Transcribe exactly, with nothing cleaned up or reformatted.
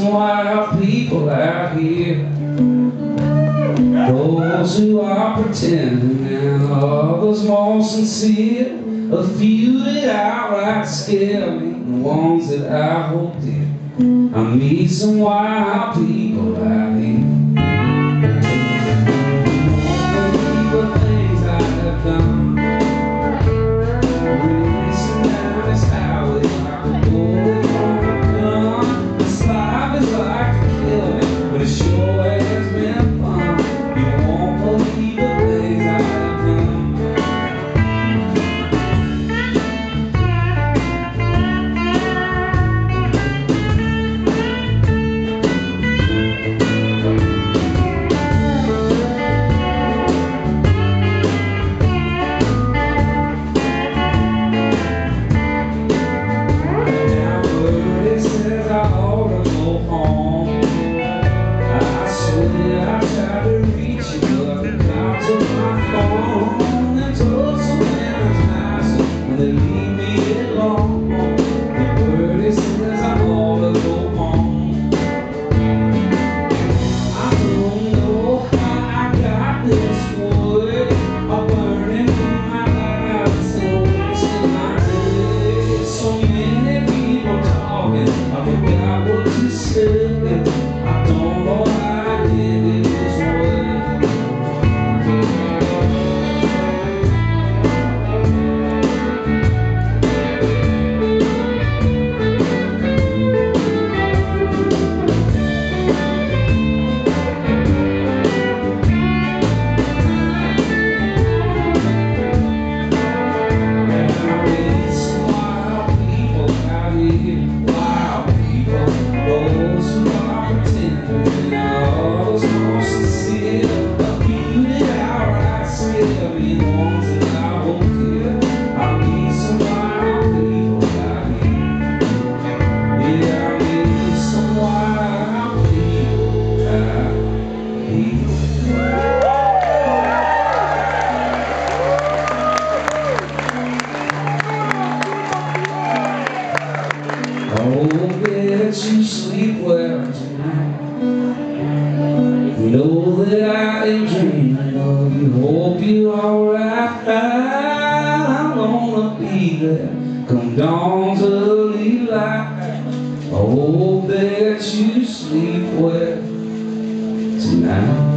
some wild people out here, those who are pretending and others more sincere. A few that outright scare me, the ones that I hope dear. I meet some wild people out here. Hope that you sleep well tonight. Know that I am dreaming of you. Hope you're alright. I'm gonna be there come dawn's early light. I hope that you sleep well tonight.